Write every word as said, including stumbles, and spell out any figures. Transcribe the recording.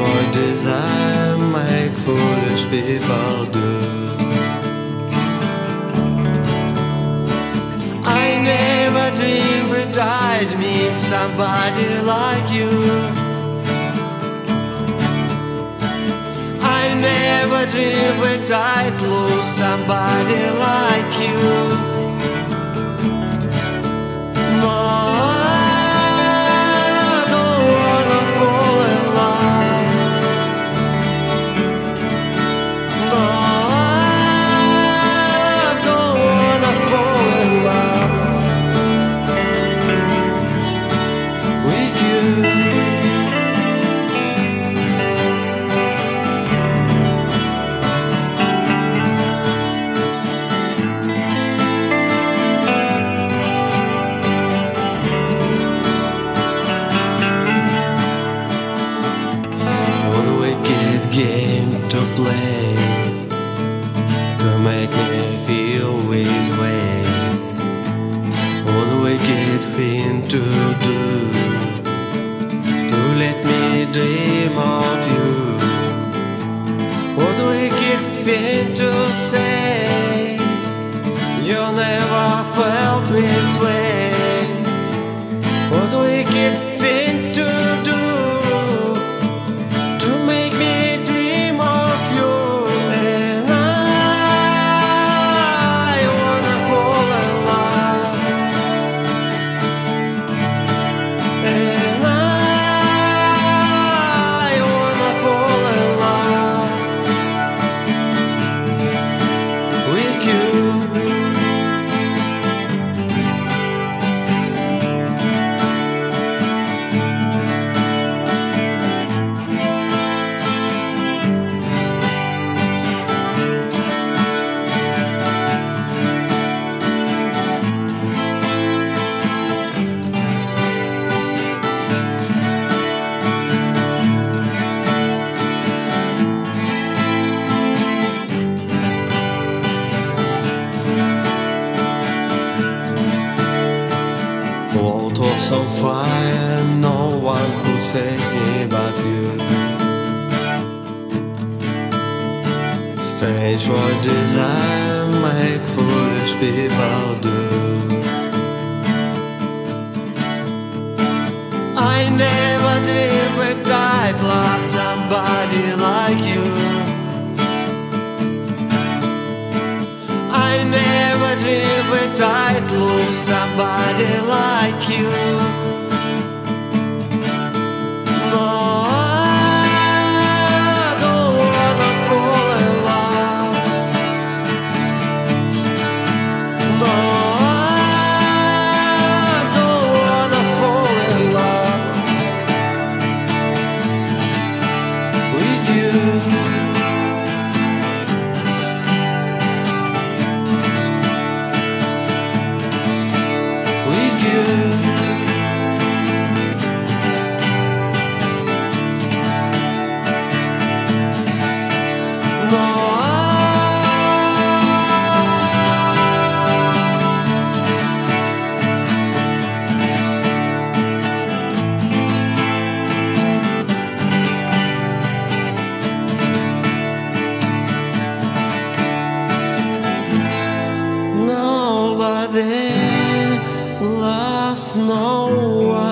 what desire make foolish people do. I never dreamed that I'd meet somebody like you. I never dreamed that I'd lose somebody like you. No, I don't wanna fall in love. No, I don't wanna fall in love with you. Game to play to make me feel this way. What a wicked thing to do, to let me dream of you. What a wicked thing to say, you never felt this way. What a wicked thing to do, to make me world was on fire, no one could save me but you. Strange what desire make foolish people do. I never dreamed that I'd love somebody like you. I never dreamed that I'd lose somebody like you. No, I don't wanna fall in love. No, I don't wanna fall in love with you. Nobody loves no one.